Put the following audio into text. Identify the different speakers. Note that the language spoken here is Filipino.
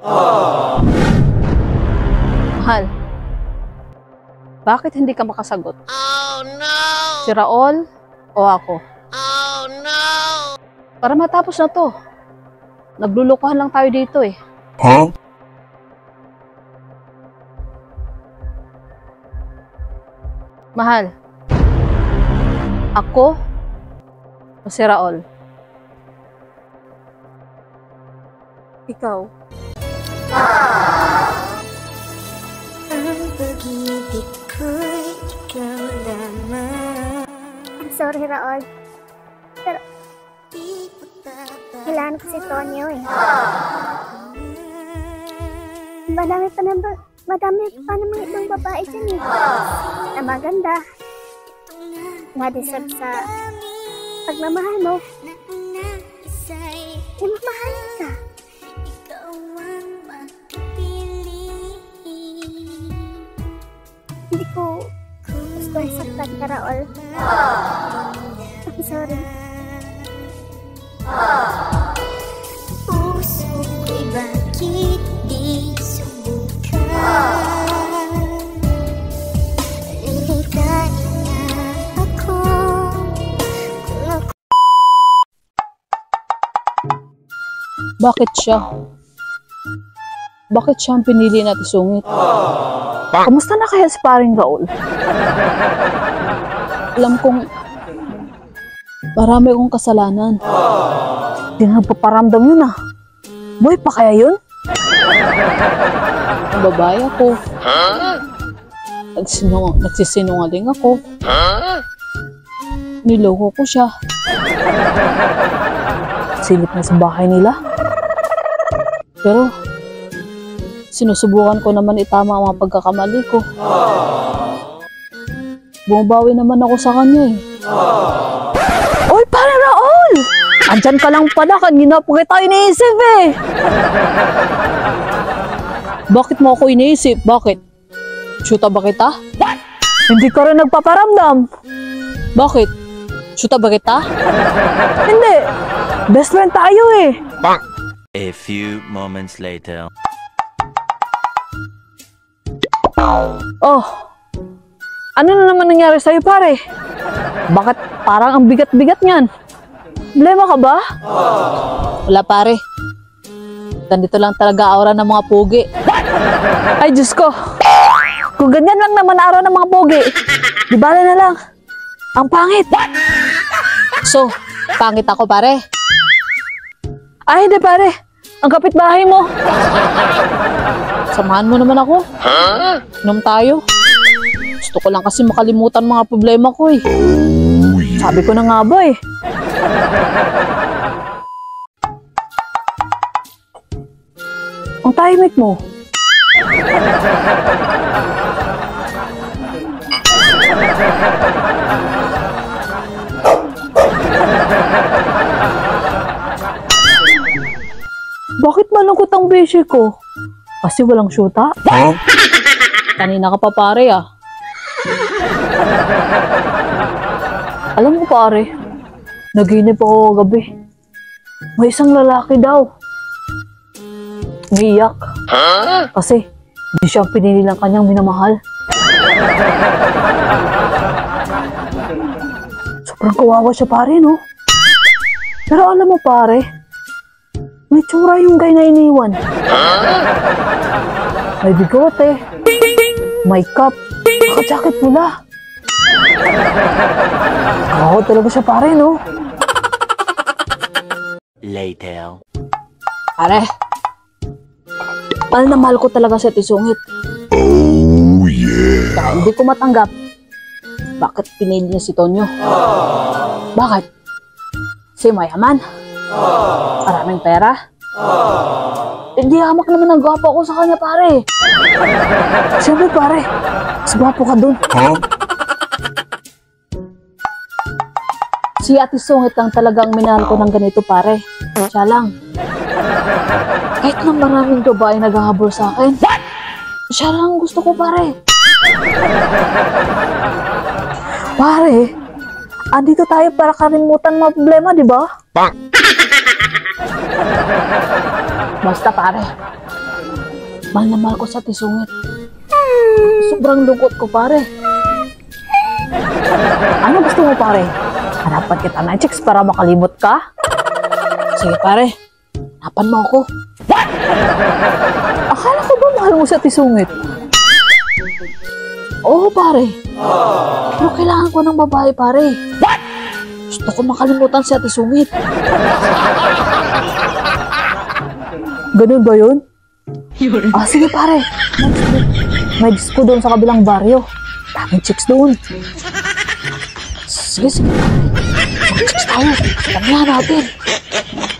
Speaker 1: Mahal, bakit hindi ka makasagot? Oh no! Si Raul o ako? Oh no! Para matapos na to. Naglulukuhan lang tayo dito eh.
Speaker 2: Huh?
Speaker 1: Mahal, ako o si Raul? Ikaw.
Speaker 3: Ang pag-ibig ko'y ikaw lamang.
Speaker 4: I'm sorry, Raul. Pero, kailangan ko si Tonyo eh. Madami pa namang ibang babae dyan eh. Na maganda. Na-deserve sa pagmamahal mo. Eh, mahal ka. Hindi ko gusto saktan ka, Raul. I'm sorry.
Speaker 3: Puso ko'y bakit di subukan? Liligaya ako kung ako.
Speaker 1: Bakit siya? Bakit siya ang pinili natin sungit? Kamusta na kaya si paring Raul? Alam kong marami akong kasalanan. Hindi na nagpaparamdam yun ah. Boy pa kaya yun? Ang babae ako. Nagsisinungaling ako. Niloko ko siya. Silip na sa bahay nila. Pero sinusubukan ko naman itama ang mga pagkakamali ko. Bumabawi naman ako sa kanya eh. Oy, pare Raul! Andyan ka lang pala, kanina po kita iniisip eh. Bakit mo ako iniisip? Bakit? Shoota ba kita? What? Hindi ka rin nagpaparamdam. Bakit? Shoota ba kita? Hindi. Best friend tayo eh.
Speaker 5: A few moments later.
Speaker 1: Oh, ano na naman nangyari sa'yo pare? Bakit parang ang bigat-bigat niyan? Problema ka ba? Wala pare. Ganito lang talaga aura ng mga pogi. Ay Diyos ko. Kung ganyan lang naman aura ng mga pogi, di bala na lang. Ang pangit. So, pangit ako pare? Ay hindi pare. Ang kapitbahay mo. Samahan mo naman ako. Inom tayo. Gusto ko lang kasi makalimutan mga problema ko eh. Sabi ko na nga ba eh. Ang tahimik mo. Bakit malungkot ang beshi ko? Kasi walang syuta?
Speaker 2: Huh?
Speaker 1: Kanina ka pa pare ah. Alam mo pare, naginip ako gabi. May isang lalaki daw. Umiiyak. Kasi di siya pinili ng kanyang minamahal. Sobrang kawawa siya pare no? Pero alam mo pare, may tsura yung guy na iniwan. May bigote, may cap, naka-jacket pula. Oo, talaga siya pare, no?
Speaker 5: Later.
Speaker 1: Pare, mahal na mahal ko talaga sa tisungit.
Speaker 2: Oh yeah.
Speaker 1: Kaya hindi ko matanggap. Bakit pinili niya si Tonyo? Bakit? Si mayaman? Maraming pera? Hindi hamak naman ang gwapo ko sa kanya pare. Siyempre pare, mas gwapo ka dun.
Speaker 2: Huh?
Speaker 1: Si Ate Sungit lang talagang minahal ko ng ganito pare. Siya lang. Kahit na maraming babae naghahabol sa akin, siya lang gusto ko pare. Pare, andito tayo para kalimutan mga problema, di ba? Basta pare, Mahal na mahal ko sa tisungit. Sobrang lungkot ko, pare. Ano gusto mo, pare? Hanapan kita ng chicks para makalimot ka? Sige, pare. Hanapan mo ako. What? Akala ko ba mahal mo sa tisungit? Oo, pare. Pero kailangan ko ng babae, pare. What? Gusto ko makalimutan si Ate Sungit. Ganun ba yun? Sige pare. May disco doon sa kabilang baryo. Daming chicks doon. Sige. Mag-chicks tayo. Tamihan natin.